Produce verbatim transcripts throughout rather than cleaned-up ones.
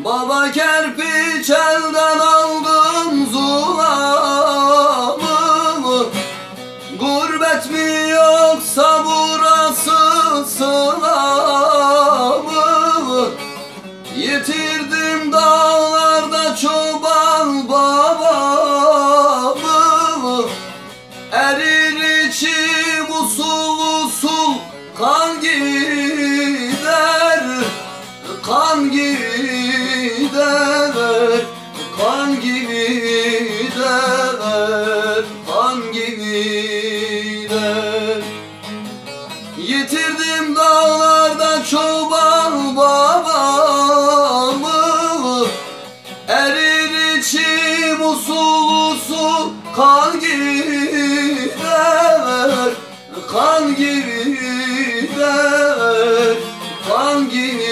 Baba kerpiç elden aldım zulamı. Gurbet mi yoksa burası sılamı? Yitirdim dağlarda çoban babamı. Erir içim usul usul kan gider, kan gider, kan gider, kan gider. Yitirdim dağlarda çoban babamı. Erir içim usul usul kan gider, kan gider, kan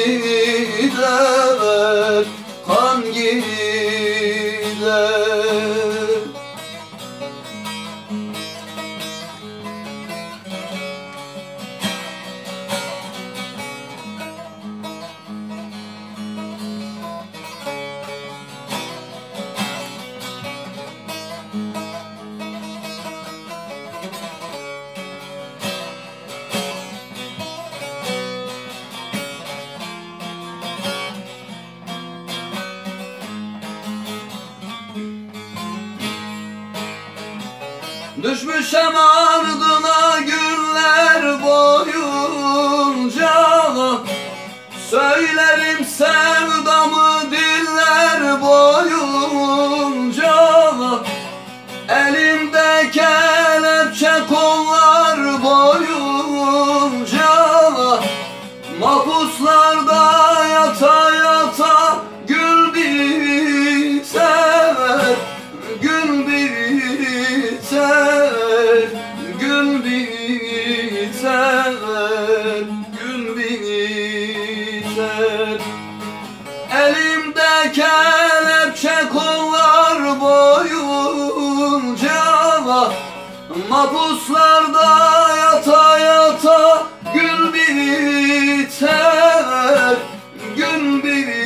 gider, kan gider. Düşmüşem ardına günler boyunca, söylerim sevdamı diller boyunca. Elimde kelepçe kollar boyunca, mahpuslarda yata yata gül biter, gül biter, gül biter, gül biter. Elimde kelepçe kollar boyunca, mahpuslarda yata yata gül biter, gül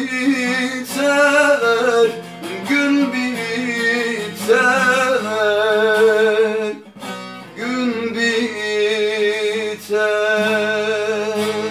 biter, gül biter, gün biter.